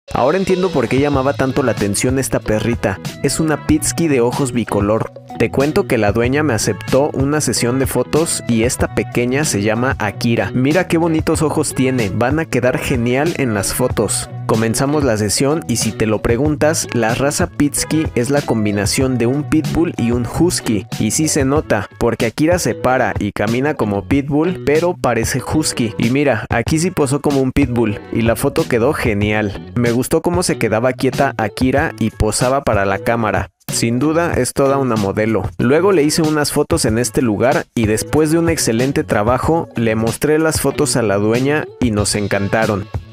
Ahora entiendo por qué llamaba tanto la atención esta perrita. Es una Pittsky de ojos bicolor. Te cuento que la dueña me aceptó una sesión de fotos y esta pequeña se llama Akira. Mira qué bonitos ojos tiene, van a quedar genial en las fotos. Comenzamos la sesión y si te lo preguntas, la raza Pittsky es la combinación de un Pitbull y un Husky. Y sí se nota, porque Akira se para y camina como Pitbull, pero parece Husky. Y mira, aquí sí posó como un Pitbull y la foto quedó genial. Me gustó cómo se quedaba quieta Akira y posaba para la cámara. Sin duda es toda una modelo. Luego le hice unas fotos en este lugar y después de un excelente trabajo le mostré las fotos a la dueña y nos encantaron.